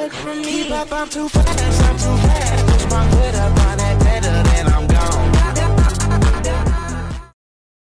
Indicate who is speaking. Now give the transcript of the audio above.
Speaker 1: from me. Keep up, I'm too fast, push my foot up on that pedal.